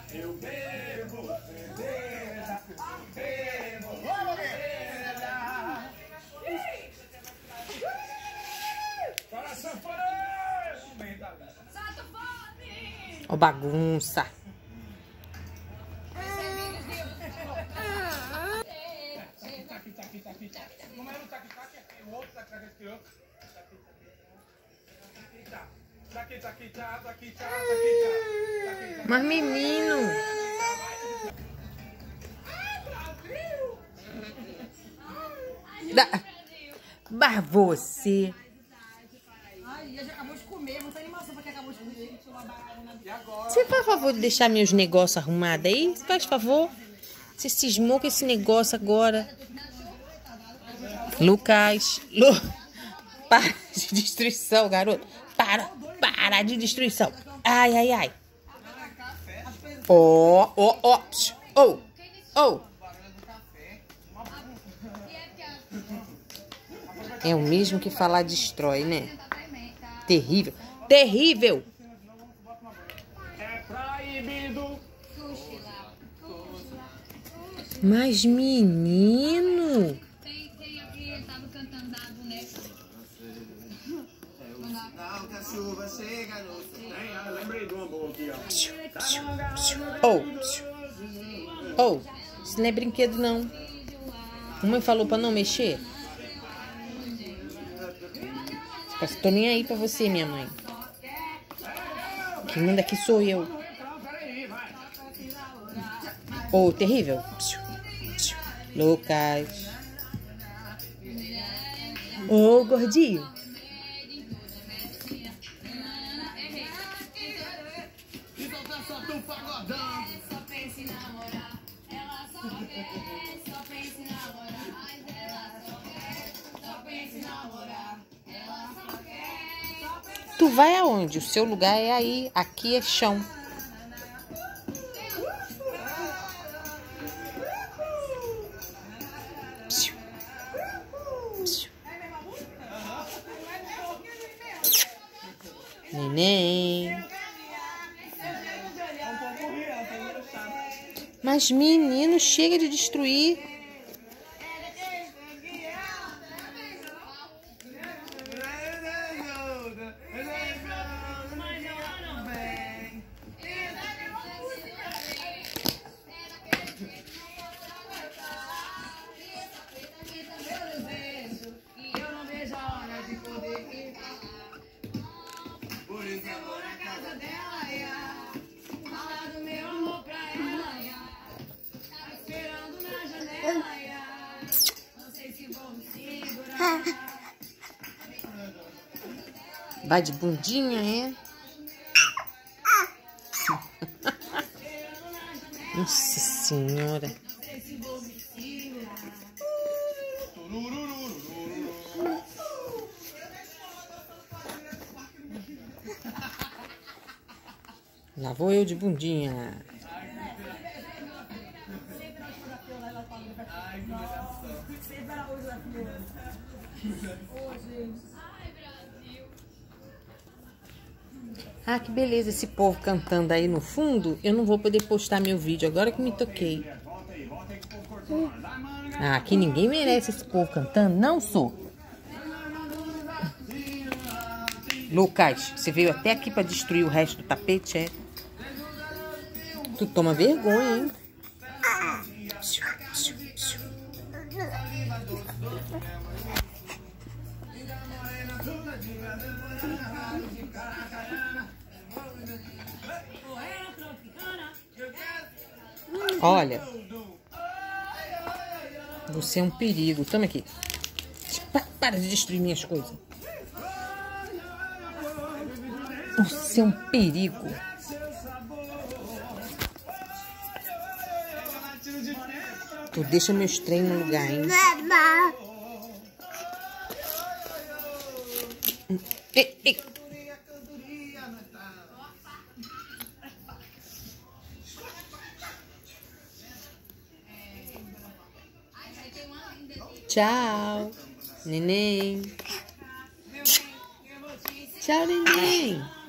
Eu bebo cerveja, bebo cerveja. Para sanfoneiro! Solta fome! Ó, bagunça. Como era o tac-tac aqui? O outro tac-tac aqui, ó. Mas menino. Mas você. Ai, já acabou de comer, muita animação pra quem acabou de comer. Você faz favor de deixar meus negócios arrumados aí? Faz favor. Você cismou com esse negócio agora. Lucas. Para de destruição, garoto. Para de destruição. Ai, ai, ai. Ó. É o mesmo que falar destrói, né? Terrível. Terrível. É proibido. Mas, menino. Tem aqui, tava cantando da boneca. Não, que a chuva chega no céu. Eu lembrei de uma boa aqui, ó. Isso não é brinquedo, não. Mamãe falou pra não mexer. Tô nem aí pra você, minha mãe. Quem manda aqui sou eu. Ô, terrível. Lucas. Ô, gordinho. Tu vai aonde? O seu lugar é aí. Aqui é chão. Neném. Mas, menino, chega de destruir. Por isso eu vou na casa dela, ia. Falar do meu amor pra ela, ia. Tava esperando na janela, ia. Não sei se vou me segurar. Vai de bundinha, é? Nossa Senhora. Não sei se vou me segurar. Lá vou eu de bundinha. Ah, que beleza esse povo cantando aí no fundo. Eu não vou poder postar meu vídeo agora que me toquei. Ah, aqui ninguém merece esse povo cantando. Não sou. Lucas, você veio até aqui pra destruir o resto do tapete, é? Tu toma vergonha, hein? Olha, você é um perigo. Toma aqui. Para de destruir minhas coisas. Você é um perigo. Tu deixa meus trem no lugar, hein? Ei. Tchau, neném. Tchau, neném.